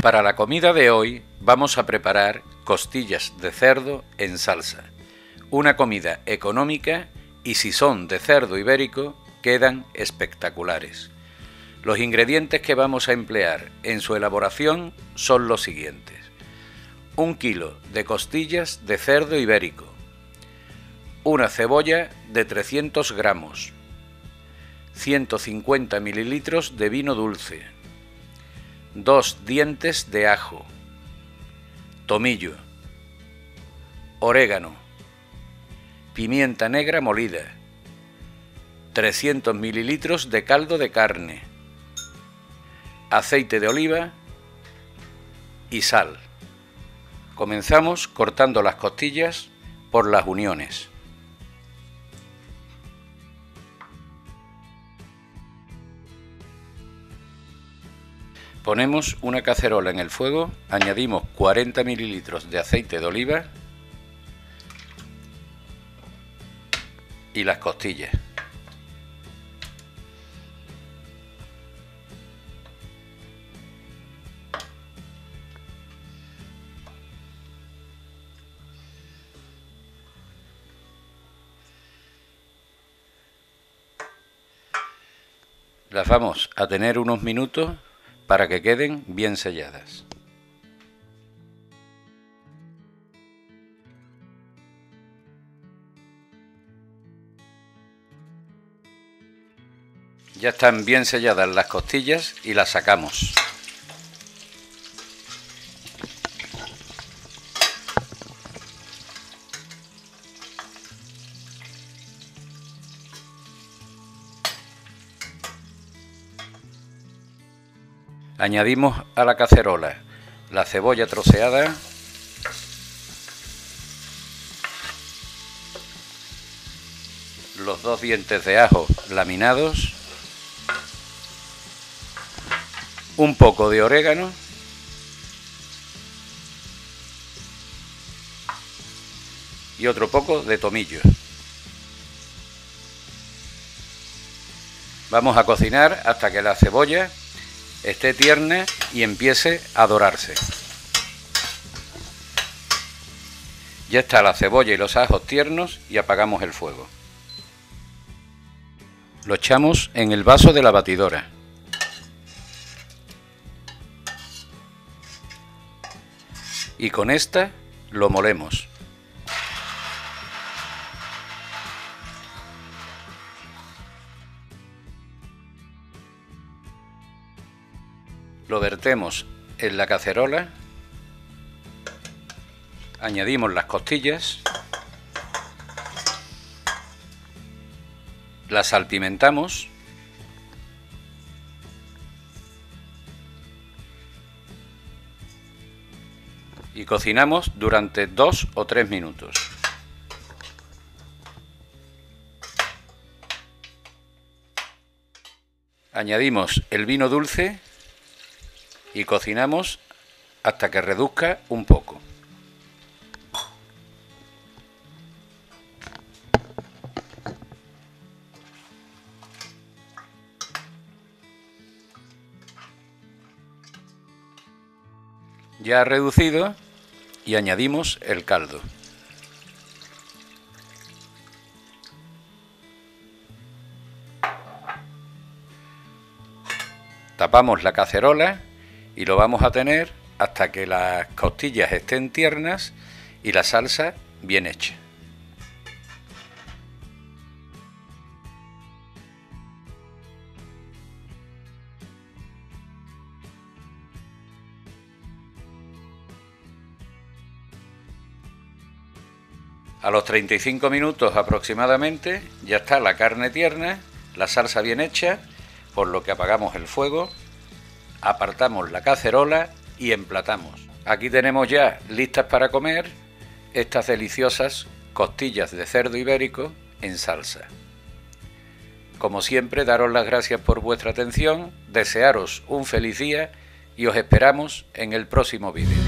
Para la comida de hoy vamos a preparar costillas de cerdo en salsa. Una comida económica y si son de cerdo ibérico quedan espectaculares. Los ingredientes que vamos a emplear en su elaboración son los siguientes: 1 kilo de costillas de cerdo ibérico, una cebolla de 300 gramos, 150 mililitros de vino dulce, 2 dientes de ajo, tomillo, orégano, pimienta negra molida, 300 mililitros de caldo de carne, aceite de oliva y sal. Comenzamos cortando las costillas por las uniones. Ponemos una cacerola en el fuego, añadimos 40 mililitros de aceite de oliva y las costillas. Las vamos a tener unos minutos para que queden bien selladas. Ya están bien selladas las costillas y las sacamos. Añadimos a la cacerola la cebolla troceada, los 2 dientes de ajo laminados, un poco de orégano y otro poco de tomillo. Vamos a cocinar hasta que la cebolla esté tierna y empiece a dorarse. Ya está la cebolla y los ajos tiernos y apagamos el fuego. Lo echamos en el vaso de la batidora. Y con esta lo molemos. Lo vertemos en la cacerola, añadimos las costillas, las salpimentamos y cocinamos durante 2 o 3 minutos. Añadimos el vino dulce y cocinamos hasta que reduzca un poco. Ya ha reducido y añadimos el caldo. Tapamos la cacerola y lo vamos a tener hasta que las costillas estén tiernas y la salsa bien hecha. A los 35 minutos aproximadamente ya está la carne tierna, la salsa bien hecha, por lo que apagamos el fuego, apartamos la cacerola y emplatamos. Aquí tenemos ya listas para comer estas deliciosas costillas de cerdo ibérico en salsa. Como siempre, daros las gracias por vuestra atención, desearos un feliz día y os esperamos en el próximo vídeo.